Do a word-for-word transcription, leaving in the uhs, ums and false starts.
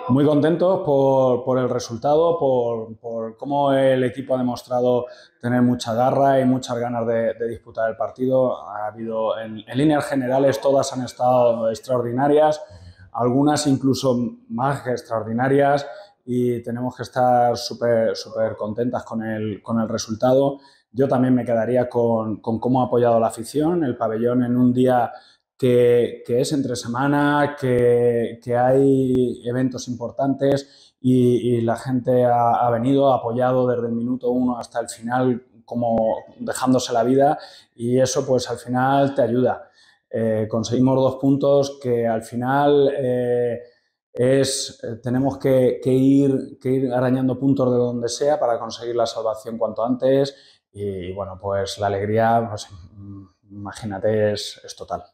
Muy contentos por, por el resultado, por, por cómo el equipo ha demostrado tener mucha garra y muchas ganas de, de disputar el partido. Ha habido, en, en líneas generales, todas han estado extraordinarias, algunas incluso más que extraordinarias, y tenemos que estar súper súper contentas con el, con el resultado. Yo también me quedaría con, con cómo ha apoyado la afición, el pabellón en un día que, que es entre semana, que, que hay eventos importantes y, y la gente ha, ha venido, ha apoyado desde el minuto uno hasta el final, como dejándose la vida, y eso pues al final te ayuda. Eh, conseguimos dos puntos que al final eh, es, eh, tenemos que, que, ir, que ir arañando puntos de donde sea para conseguir la salvación cuanto antes, y bueno, pues la alegría, pues, imagínate, es, es total.